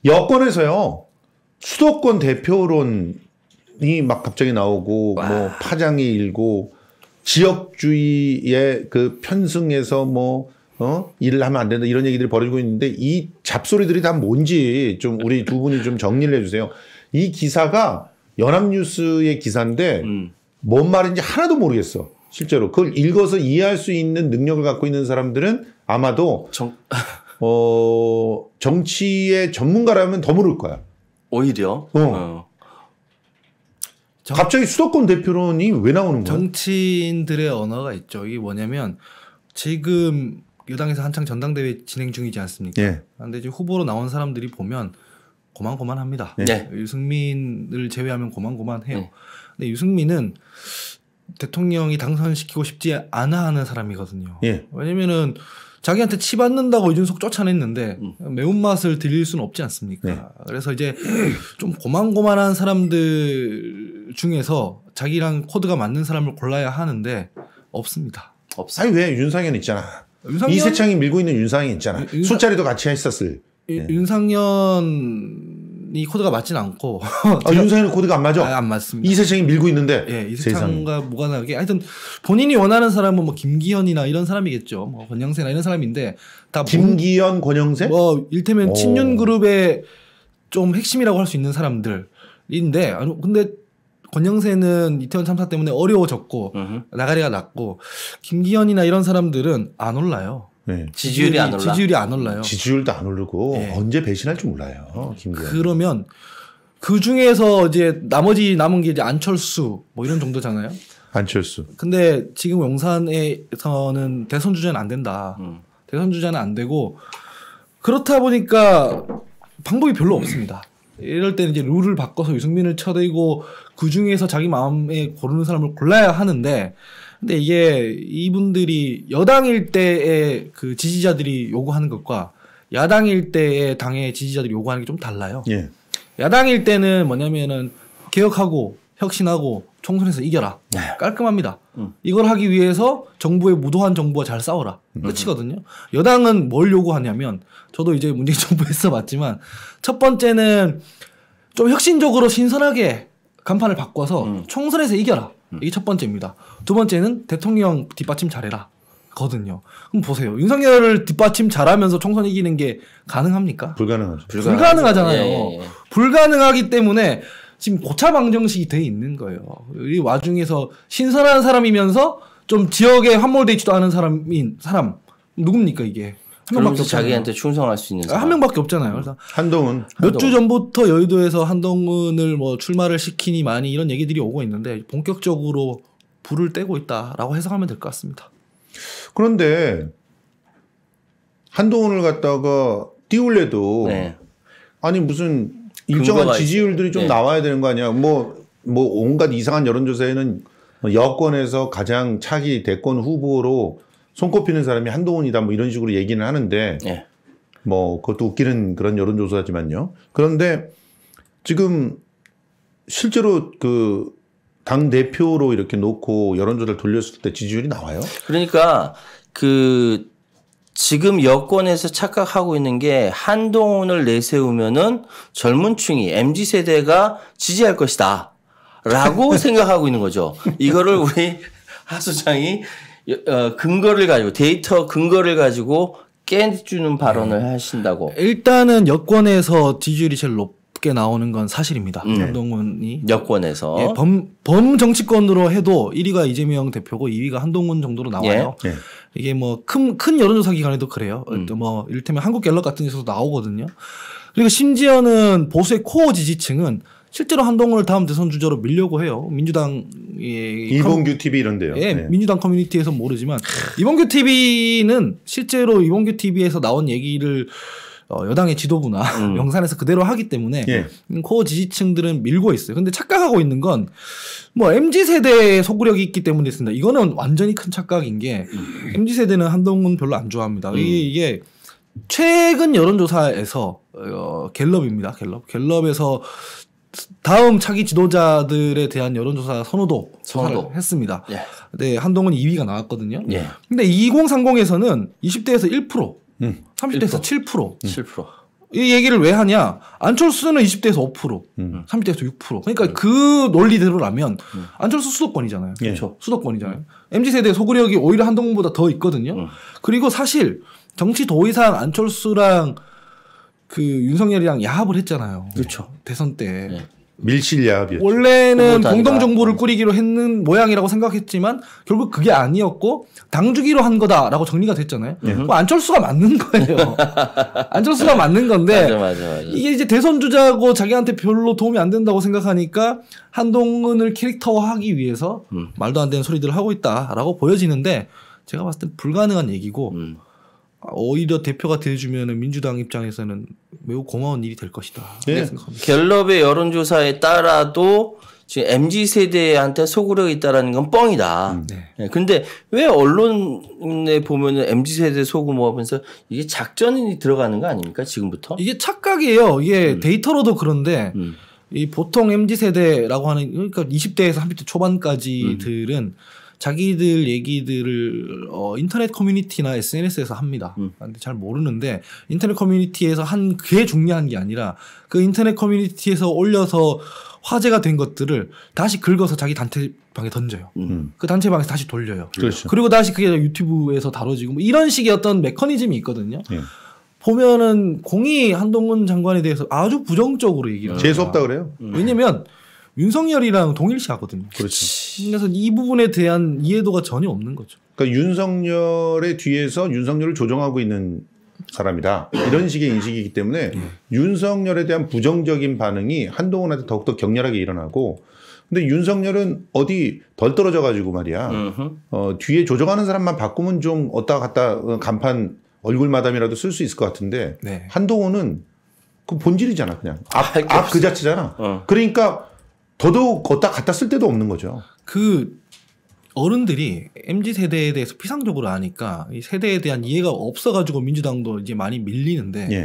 여권에서요. 수도권 대표론이 막 갑자기 나오고 와. 뭐 파장이 일고 지역주의에 그 편승해서 뭐 일을 하면 안 된다 이런 얘기들이 벌어지고 있는데 이 잡소리들이 다 뭔지 좀 우리 두 분이 좀 정리를 해주세요. 이 기사가 연합뉴스의 기사인데 뭔 말인지 하나도 모르겠어. 실제로 그걸 읽어서 이해할 수 있는 능력을 갖고 있는 사람들은 아마도 정치의 전문가라면 더 모를 거야. 오히려. 갑자기 수도권 대표론이 왜 나오는 거야? 정치인들의 언어가 있죠. 이게 뭐냐면 지금 여당에서 한창 전당대회 진행 중이지 않습니까? 예. 그런데 이제 후보로 나온 사람들이 보면 고만고만합니다. 네. 유승민을 제외하면 고만고만해요. 근데 유승민은 대통령이 당선시키고 싶지 않아 하는 사람이거든요. 예. 왜냐면은 자기한테 치받는다고 이준석 쫓아냈는데 매운맛을 들릴 수는 없지 않습니까? 네. 그래서 이제 좀 고만고만한 사람들 중에서 자기랑 코드가 맞는 사람을 골라야 하는데 없습니다. 없어요. 아니 왜 윤상현 있잖아. 이세창이 밀고 있는 윤상현 있잖아. 술자리도 같이 했었을. 윤상현이 코드가 맞진 않고 윤상현은 코드가 안 맞아? 안 맞습니다. 이세창이 밀고 있는데. 예, 이세창과 무관하게 하여튼 본인이 원하는 사람은 뭐 김기현이나 이런 사람이겠죠. 뭐 권영세나 이런 사람인데 다 김기현, 권영세? 뭐 일테면 친윤 그룹의 좀 핵심이라고 할 수 있는 사람들인데 근데 권영세는 이태원 참사 때문에 어려워졌고 나가리가 났고 김기현이나 이런 사람들은 안 올라요. 네. 지지율이 안 올라. 지지율이 안 올라요. 지지율도 안 오르고 네. 언제 배신할 줄 몰라요. 김기현. 그러면 그 중에서 이제 나머지 남은 게 이제 안철수 뭐 이런 정도잖아요. 안철수. 근데 지금 용산에서는 대선 주자는 안 된다. 대선 주자는 안 되고 그렇다 보니까 방법이 별로 없습니다. 이럴 때는 이제 룰을 바꿔서 유승민을 쳐대고 그 중에서 자기 마음에 고르는 사람을 골라야 하는데 근데 이게 이분들이 여당일 때의 그 지지자들이 요구하는 것과 야당일 때의 당의 지지자들이 요구하는 게 좀 달라요. 예. 야당일 때는 뭐냐면은 개혁하고 혁신하고 총선에서 이겨라. 깔끔합니다. 이걸 하기 위해서 정부의 무도한 정부와 잘 싸워라. 끝이거든요. 여당은 뭘 요구하냐면 저도 이제 문재인 정부에 써봤지만 첫 번째는 좀 혁신적으로 신선하게 간판을 바꿔서 총선에서 이겨라. 이게 첫 번째입니다. 두 번째는 대통령 뒷받침 잘해라. 거든요. 그럼 보세요. 윤석열을 뒷받침 잘하면서 총선 이기는 게 가능합니까? 불가능하죠. 불가능하잖아요. 예. 불가능하기 때문에 지금 고차 방정식이 돼 있는 거예요. 이 와중에서 신선한 사람이면서 좀 지역에 함몰돼 있지도 않은 사람 누굽니까 이게? 한 명밖에 그러면서 없잖아요. 자기한테 충성할 수 있는 사람. 한 명밖에 없잖아요. 그래서 한동훈. 몇 주 전부터 여의도에서 한동훈을 뭐 출마를 시키니 많이 이런 얘기들이 오고 있는데 본격적으로 불을 떼고 있다라고 해석하면 될 것 같습니다. 그런데 한동훈을 갖다가 띄울래도 네. 아니 무슨 일정한 지지율들이 좀 네. 나와야 되는 거 아니야. 뭐 온갖 이상한 여론조사에는 여권에서 가장 차기 대권 후보로 손꼽히는 사람이 한동훈이다 뭐 이런 식으로 얘기는 하는데 네. 뭐 그것도 웃기는 그런 여론조사지만요. 그런데 지금 실제로 그 당 대표로 이렇게 놓고 여론조사를 돌렸을 때 지지율이 나와요? 그러니까 그 지금 여권에서 착각하고 있는 게 한동훈을 내세우면은 젊은층이 MZ세대가 지지할 것이다 라고 생각하고 있는 거죠. 이거를 우리 하 소장이 근거를 가지고 데이터 근거를 가지고 깨주는 발언을 하신다고. 일단은 여권에서 지지율이 제일 높게 나오는 건 사실입니다. 한동훈이. 여권에서. 예, 범 정치권으로 해도 1위가 이재명 대표고 2위가 한동훈 정도로 나와요. 예. 이게 뭐 큰 여론조사 기관에도 그래요. 뭐 이를테면 한국갤럽 같은 데서도 나오거든요. 그리고 심지어는 보수의 코어 지지층은 실제로 한동훈을 다음 대선 주자로 밀려고 해요. 민주당 이봉규 TV 이런데요. 예, 네. 민주당 커뮤니티에서 모르지만 이봉규 TV는 실제로 이봉규 TV에서 나온 얘기를 여당의 지도부나 영산에서 그대로 하기 때문에 예. 코어 지지층들은 밀고 있어요. 근데 착각하고 있는 건 뭐 MZ세대의 소구력이 있기 때문에 있습니다. 이거는 완전히 큰 착각인 게 MZ세대는 한동훈 별로 안 좋아합니다. 이게 최근 여론조사에서 갤럽입니다. 갤럽에서 다음 차기 지도자들에 대한 여론조사 선호도 했습니다. 예. 네, 한동훈 2위가 나왔거든요. 예. 근데 2030에서는 20대에서 1%, 30대에서 7%. 7%. 이 얘기를 왜 하냐? 안철수는 20대에서 5%, 30대에서 6%. 그러니까 그 논리대로라면 안철수 수도권이잖아요. 그렇죠. 수도권이잖아요. MZ세대 소구력이 오히려 한동훈보다 더 있거든요. 그리고 사실 정치 도의상 안철수랑 그 윤석열이랑 야합을 했잖아요. 그렇죠. 대선 때. 네. 밀실야합이었죠. 원래는 후보 단일화. 공동정부를 꾸리기로 했는 모양이라고 생각했지만 결국 그게 아니었고 당 주기로 한 거다라고 정리가 됐잖아요. 뭐 안철수가 맞는 거예요. 안철수가 맞는 건데 맞아. 이게 이제 대선 주자고 자기한테 별로 도움이 안 된다고 생각하니까 한동훈을 캐릭터화하기 위해서 말도 안 되는 소리들을 하고 있다라고 보여지는데 제가 봤을 땐 불가능한 얘기고 오히려 대표가 돼주면 민주당 입장에서는 매우 고마운 일이 될 것이다. 네. 생각합니다. 갤럽의 여론조사에 따라도 지금 MZ세대한테 소구력이 있다라는 건 뻥이다. 네. 근데 왜 언론에 보면은 MZ세대 소구 뭐 하면서 이게 작전이 들어가는 거 아닙니까? 지금부터? 이게 착각이에요. 이게 데이터로도 그런데 이 보통 MZ세대라고 하는 그러니까 20대에서 30대 초반까지들은 자기들 얘기들을 인터넷 커뮤니티나 SNS에서 합니다. 근데 잘 모르는데 인터넷 커뮤니티에서 한 그게 중요한 게 아니라 그 인터넷 커뮤니티에서 올려서 화제가 된 것들을 다시 긁어서 자기 단체방에 던져요. 그 단체방에서 다시 돌려요. 그렇죠. 그리고 다시 그게 유튜브에서 다뤄지고 뭐 이런 식의 어떤 메커니즘이 있거든요. 예. 보면은 공이 한동훈 장관에 대해서 아주 부정적으로 얘기를 합니다. 재수 없다 그래요. 왜냐면 윤석열이랑 동일시하거든요. 그렇죠. 그래서 이 부분에 대한 이해도가 전혀 없는 거죠. 그러니까 윤석열의 뒤에서 윤석열을 조종하고 있는 사람이다. 이런 식의 인식이기 때문에 윤석열에 대한 부정적인 반응이 한동훈한테 더욱더 격렬하게 일어나고 근데 윤석열은 어디 덜 떨어져 가지고 말이야. 뒤에 조종하는 사람만 바꾸면 좀 왔다 갔다 간판 얼굴 마담이라도 쓸 수 있을 것 같은데 네. 한동훈은 그 본질이잖아. 그냥 할게 앞 그 없어. 자체잖아. 그러니까 더더욱 걷다 갖다 쓸 데도 없는 거죠. 그 어른들이 MZ 세대에 대해서 피상적으로 아니까 이 세대에 대한 이해가 없어가지고 민주당도 이제 많이 밀리는데 예.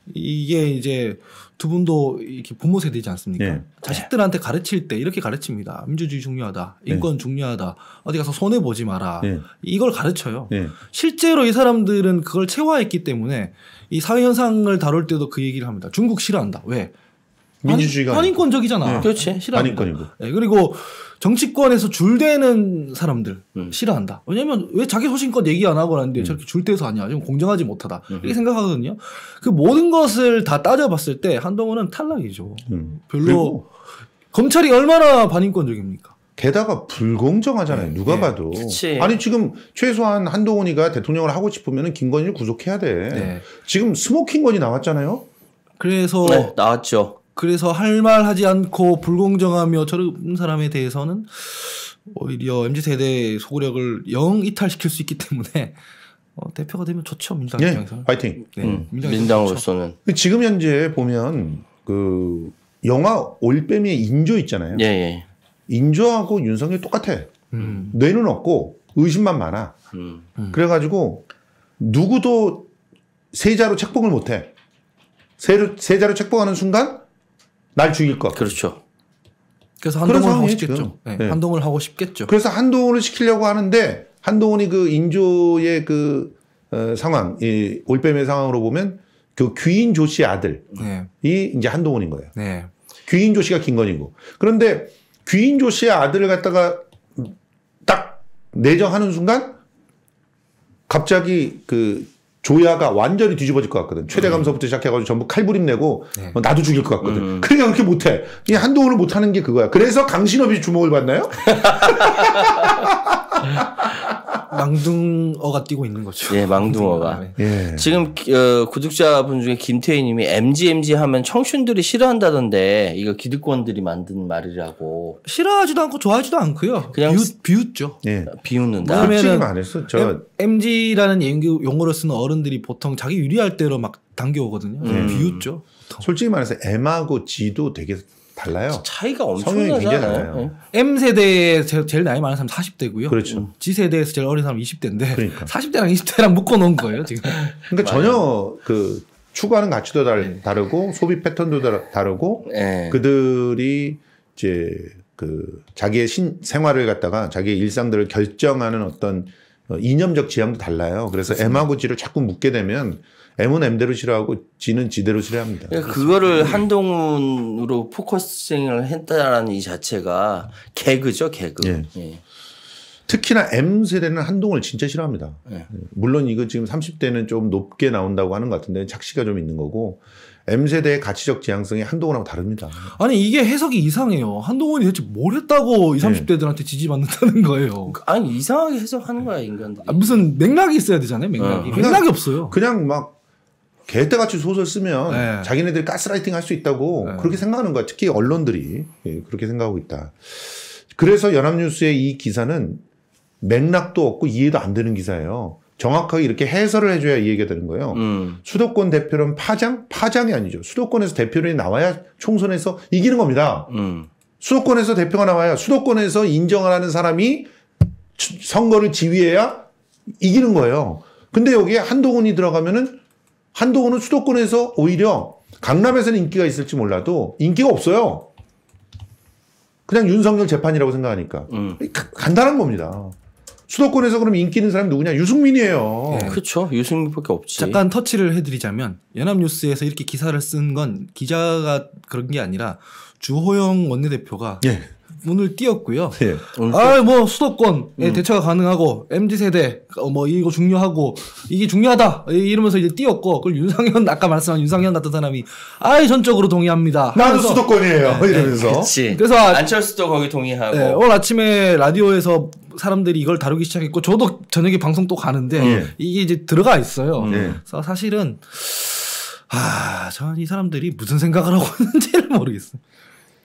이게 이제 두 분도 이렇게 부모 세대지 않습니까? 예. 자식들한테 가르칠 때 이렇게 가르칩니다. 민주주의 중요하다, 인권 중요하다, 어디 가서 손해 보지 마라. 예. 이걸 가르쳐요. 예. 실제로 이 사람들은 그걸 체화했기 때문에 이 사회 현상을 다룰 때도 그 얘기를 합니다. 중국 싫어한다. 왜? 민주주의가 반인권적이잖아. 네. 그렇지. 싫어합니다. 반인권이고. 네, 그리고 정치권에서 줄대는 사람들 싫어한다. 왜냐하면 왜 자기 소신껏 얘기 안 하고 하는데 저렇게 줄대서 하냐. 좀 공정하지 못하다. 이렇게 생각하거든요. 그 모든 것을 다 따져봤을 때 한동훈은 탈락이죠. 별로 그리고 검찰이 얼마나 반인권적입니까? 게다가 불공정하잖아요. 누가 네. 봐도. 그치. 아니 지금 최소한 한동훈이가 대통령을 하고 싶으면 김건희를 구속해야 돼. 네. 지금 스모킹건이 나왔잖아요. 그래서 네, 나왔죠. 그래서 할 말 하지 않고 불공정하며 저런 사람에 대해서는 오히려 MZ세대의 소구력을 영 이탈시킬 수 있기 때문에 대표가 되면 좋죠. 민주당 예, 입장에서는. 파이팅. 네, 민주당으로서는. 지금 현재 보면 그 영화 올빼미의 인조 있잖아요. 예, 예. 인조하고 윤석열 똑같아. 뇌는 없고 의심만 많아. 그래가지고 누구도 세자로 책봉을 못해. 세자로 책봉하는 순간 날 죽일 것. 그렇죠. 그래서 그런 한동훈을 하고 상황이에요, 싶겠죠. 지금. 네, 네. 한동훈을 하고 싶겠죠. 그래서 한동훈을 시키려고 하는데 한동훈이 그 인조의 그 상황, 이 올빼미 상황으로 보면 그 귀인조 씨의 아들이 네. 이제 한동훈인 거예요. 네. 귀인조 씨가 김건희고. 그런데 귀인조 씨의 아들을 갖다가 딱 내정하는 순간 갑자기 그 조야가 완전히 뒤집어질 것 같거든. 최대감서부터 시작해가지고 전부 칼부림 내고 네. 나도 죽일 것 같거든. 그러니까 그렇게 못해. 이 한동훈을 못하는 게 그거야. 그래서 강신업이 주목을 받나요? 망둥어가 뛰고 있는 거죠. 예, 망둥어가. 네. 예. 지금 구독자분 중에 김태희님이 MG 하면 청춘들이 싫어한다던데 이거 기득권들이 만든 말이라고 싫어하지도 않고 좋아하지도 않고요. 그냥 비웃죠. 예. 비웃는다. 뭐냐면- 솔직히 말해서 MG라는 용어를 쓰는 어른들이 보통 자기 유리할 대로 막 당겨오거든요. 비웃죠. 솔직히 말해서 M하고 G도 되게 달라요. 차이가 성향이 굉장히 엄청나잖아요. 달라요. M세대에 제일 나이 많은 사람 40대고요. 그렇죠. G세대에서 제일 어린 사람 20대인데 그러니까. 40대랑 20대랑 묶어놓은 거예요 지금. 그러니까 전혀 그 추구하는 가치도 다르고 소비 패턴도 다르고 예. 그들이 이제 그 자기의 생활을 갖다가 자기의 일상들을 결정하는 어떤 이념적 지향도 달라요. 그래서 M하고 G를 자꾸 묶게 되면 M은 M대로 싫어하고 G는 G대로 싫어합니다. 그러니까 그거를 한동훈으로 포커싱을 했다라는 이 자체가 개그죠, 개그. 예. 예. 특히나 M세대는 한동훈을 진짜 싫어합니다. 네. 물론 이거 지금 30대는 좀 높게 나온다고 하는 것 같은데 착시가 좀 있는 거고 M세대의 가치적 지향성이 한동훈하고 다릅니다. 아니 이게 해석이 이상해요. 한동훈이 대체 뭘 했다고 20, 30대들한테 지지받는다는 거예요. 아니 이상하게 해석하는 거야 인간들이. 무슨 맥락이 있어야 되잖아요. 맥락이. 맥락이 없어요. 그냥 막 개떼같이 소설 쓰면 네. 자기네들이 가스라이팅 할 수 있다고 그렇게 생각하는 거야. 특히 언론들이 그렇게 생각하고 있다. 그래서 연합뉴스의 이 기사는 맥락도 없고 이해도 안 되는 기사예요. 정확하게 이렇게 해설을 해줘야 이해가 되는 거예요. 수도권 대표론 파장이 아니죠. 수도권에서 대표론이 나와야 총선에서 이기는 겁니다. 수도권에서 대표가 나와야 수도권에서 인정을 하는 사람이 선거를 지휘해야 이기는 거예요. 근데 여기에 한동훈이 들어가면은 한동훈은 수도권에서 오히려 강남에서는 인기가 있을지 몰라도 인기가 없어요. 그냥 윤석열 재판이라고 생각하니까. 간단한 겁니다. 수도권에서 그럼 인기 있는 사람이 누구냐? 유승민이에요. 네. 그렇죠. 유승민밖에 없지. 잠깐 터치를 해드리자면 연합뉴스에서 이렇게 기사를 쓴 건 기자가 그런 게 아니라 주호영 원내대표가 예. 문을 띄웠고요. 예. 뭐 수도권에 대처가 가능하고 MZ세대 뭐 이거 중요하고 이게 중요하다 이러면서 이제 띄웠고 그걸 윤상현 아까 말씀한 윤상현 같은 사람이 전적으로 동의합니다. 나도 수도권이에요. 이러면서. 그렇지. 그래서 안철수도 거기 동의하고. 네, 오늘 아침에 라디오에서 사람들이 이걸 다루기 시작했고 저도 저녁에 방송 또 가는데 이게 이제 들어가 있어요. 그래서 사실은 저는 이 사람들이 무슨 생각을 하고 있는지를 모르겠어요.